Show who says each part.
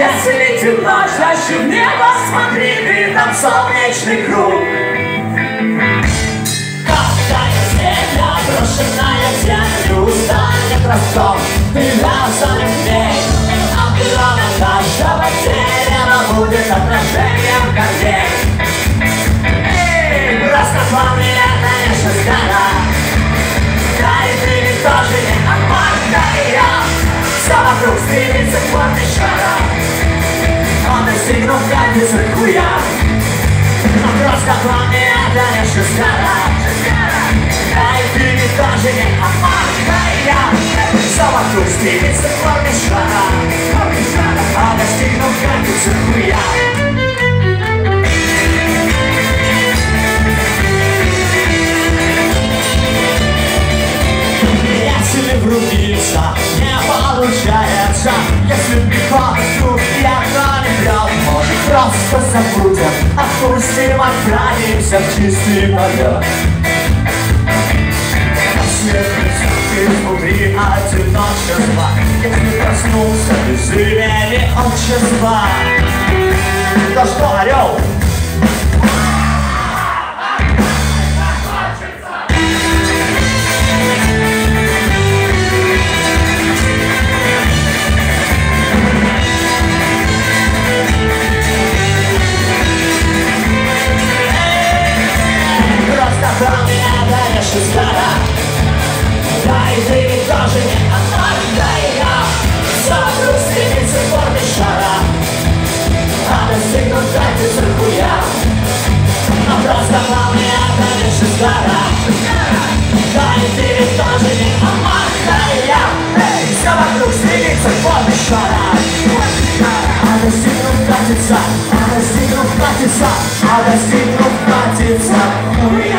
Speaker 1: Если темно, чаще в небо смотри, ты там солнечный круг. Каждая земля, брошенная в землю, станет ростом, ты вязаным в ней. А крона каждого дерева будет отражением корней. Эй, раскопанный это не шестая, да и ты ведь тоже не Амарка и я. Все вокруг стремится к форме шара, он достигнул границы хуя. Но просто пламя это не шестая, да и ты ведь тоже не Амарка и я. Все вокруг стремится к форме шара, он достигнул границы хуя. Если врубиться не получается, если прихватку я не брал, может просто забудем, отпустим, отправимся в чистый полет. Ты внутри одиночества, если проснулся без имени отчества. Да что, орел? Да и ты ведь тоже не Амарка и я. Все вокруг стремится к форме шара, а достигнут границы хуя. Но просто пламя это не шестая, да и ты ведь тоже не Амарка и я. Эй, все вокруг стремится к форме шара, а достигнут граница, а достигнут граница, а достигнут граница хуя.